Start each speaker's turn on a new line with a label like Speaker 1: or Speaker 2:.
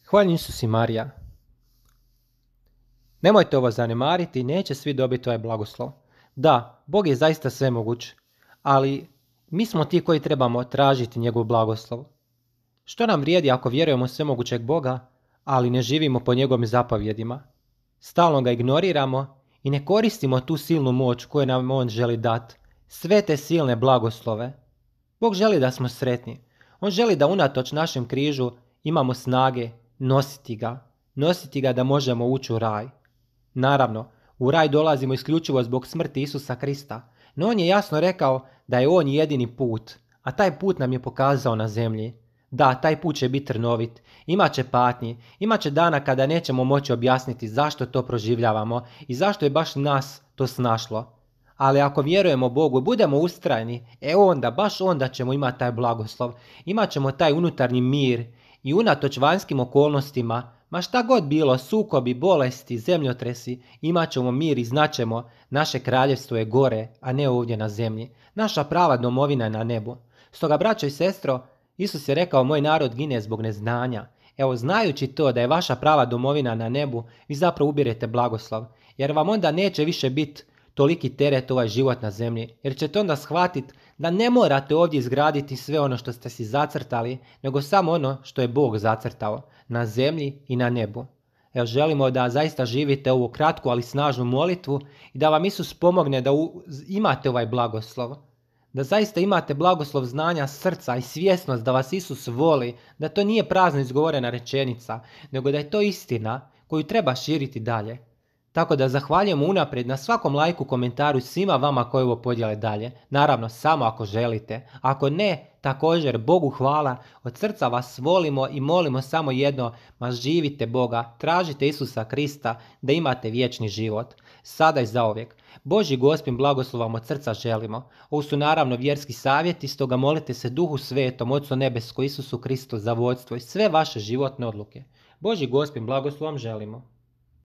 Speaker 1: Hvaljen Isus i Marija. Nemojte ovo zanemariti, neće svi dobiti ovaj blagoslov. Da, Bog je zaista svemoguć, ali mi smo ti koji trebamo tražiti njegov blagoslov. Što nam vrijedi ako vjerujemo u svemogućeg Boga, ali ne živimo po njegovim zapovjedima? Stalno ga ignoriramo i ne koristimo tu silnu moć koju nam on želi dati. Sve te silne blagoslove. Bog želi da smo sretni. On želi da unatoč našem križu imamo snage nositi ga da možemo ući u raj. Naravno, u raj dolazimo isključivo zbog smrti Isusa Krista, no on je jasno rekao da je on jedini put, a taj put nam je pokazao na zemlji. Da, taj put će biti trnovit, imat će patnji, imat će dana kada nećemo moći objasniti zašto to proživljavamo i zašto je baš nas to snašlo. Ali ako vjerujemo Bogu, budemo ustrajni, baš onda ćemo imati taj blagoslov, imat ćemo taj unutarnji mir i unatoč vanjskim okolnostima, ma šta god bilo, sukobi, bolesti, zemljotresi, imat ćemo mir i znaćemo naše kraljevstvo je gore, a ne ovdje na zemlji. Naša prava domovina je na nebu. Stoga, braćo i sestro, Isus je rekao, moj narod gine zbog neznanja. Evo, znajući to da je vaša prava domovina na nebu, vi zapravo ubirete blagoslov, jer vam onda neće više biti toliki teret ovaj život na zemlji, jer ćete onda shvatiti da ne morate ovdje izgraditi sve ono što ste si zacrtali, nego samo ono što je Bog zacrtao, na zemlji i na nebu. Evo, želimo da zaista živite ovu kratku, ali snažnu molitvu i da vam Isus pomogne da imate ovaj blagoslov. Da zaista imate blagoslov znanja srca i svjesnost da vas Isus voli, da to nije prazno izgovorena rečenica, nego da je to istina koju treba širiti dalje. Tako da zahvaljujemo unaprijed na svakom lajku, komentaru i svima vama koji ovo podijele dalje. Naravno, samo ako želite. Ako ne, također, Bogu hvala, od srca vas volimo i molimo samo jedno, ma živite Boga, tražite Isusa Krista da imate vječni život. Sada i zauvijek. Božji Gospin blagoslovom od srca želimo. Ovo su naravno vjerski savjeti, stoga molite se Duhu Svetom, Otcu Nebesko, Isusu Kristu za vodstvo i sve vaše životne odluke. Božji Gospin blagoslovom želimo.